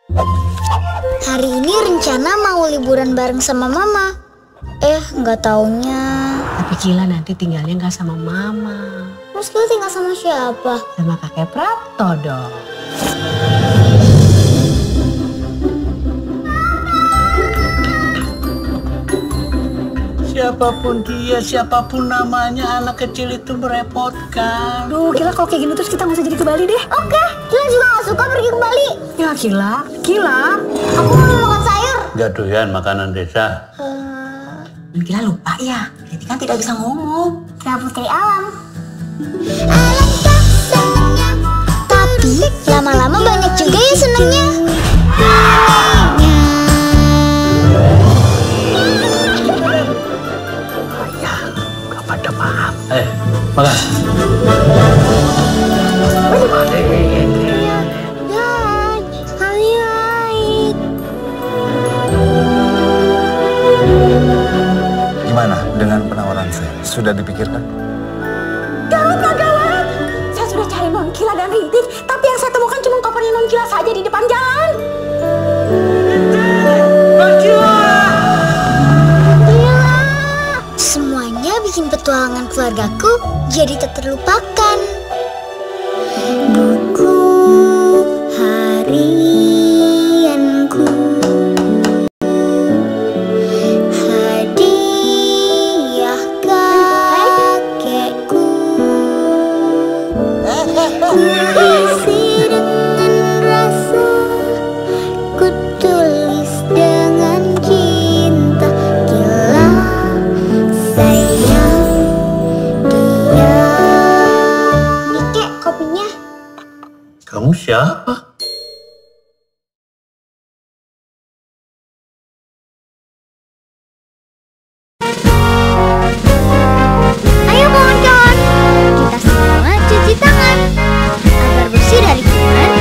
Hari ini rencana mau liburan bareng sama mama. Nggak taunya. Tapi Kila nanti tinggalnya nggak sama mama. Terus Kila tinggal sama siapa? Sama kakek Prapto dong. Siapapun dia, siapapun namanya, anak kecil itu merepotkan. Duh, Kila kalau kayak gini terus kita nggak usah jadi ke Bali deh. Oke, Kila juga nggak suka pergi ke Bali. Ya Kila, Aku mau makan sayur. Gak doyan makanan desa. Dan Kila lupa ya, Riti kan tidak bisa ngomong. Kila putri alam. Alangkah senangnya. Tapi lama-lama banyak juga ya senangnya. Gak pada paham. Makan. Gimana dengan penawaran saya? Sudah dipikirkan? Gawat! Saya sudah cari Non Kila dan Rintik, tapi yang saya temukan cuma kopernya Non Kila saja di depan jalan. Semuanya bikin petualangan keluargaku jadi tak terlupakan. Buku harianku, hadiah kakekku, kuisi dengan rasa, ku tulis dengan cinta. Kila sayang dia. Nike, kopinya. Kamu siapa? Ayo kawan-kawan, kita semua cuci tangan agar bersih dari kuman.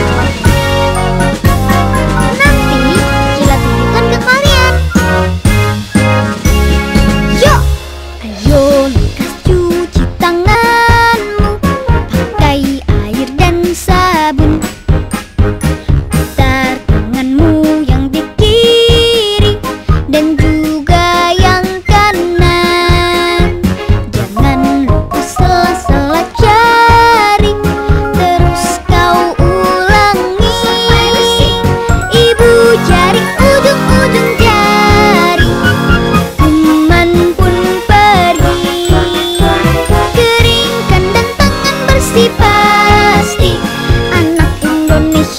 Nanti Kila tunjukkan ke kalian. Yuk, ayo lekas cuci tanganmu pakai air dan sabun. Putar tanganmu yang di kiri dan juga yang kanan. Jangan lupa sela-sela jari, terus kau ulangi. Ibu jari, ujung-ujung jari, kuman pun pergi. Keringkan dan tangan bersih pasti. Anak Indonesia